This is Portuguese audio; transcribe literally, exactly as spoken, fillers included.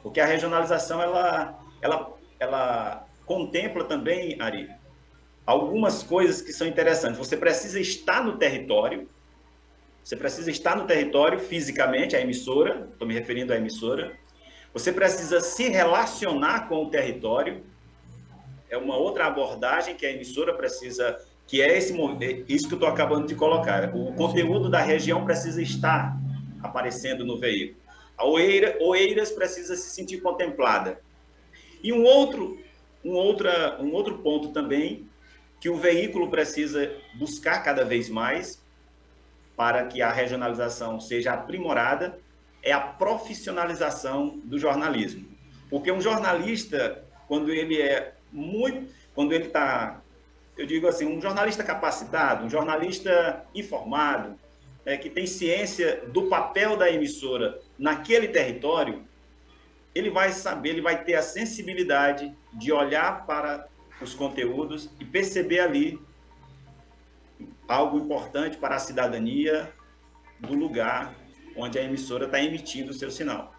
Porque a regionalização, ela, ela, ela contempla também, Ari, algumas coisas que são interessantes. Você precisa estar no território, você precisa estar no território fisicamente, a emissora, estou me referindo à emissora. Você precisa se relacionar com o território, é uma outra abordagem que a emissora precisa, que é esse, isso que eu estou acabando de colocar. O conteúdo da região precisa estar aparecendo no veículo. A Oeira, Oeiras precisa se sentir contemplada. E um outro, um, outra, um outro ponto também, que o veículo precisa buscar cada vez mais, para que a regionalização seja aprimorada, é a profissionalização do jornalismo. Porque um jornalista, quando ele é muito, quando ele está, eu digo assim, um jornalista capacitado, um jornalista informado, é, que tem ciência do papel da emissora naquele território, ele vai saber, ele vai ter a sensibilidade de olhar para os conteúdos e perceber ali algo importante para a cidadania do lugar onde a emissora está emitindo o seu sinal.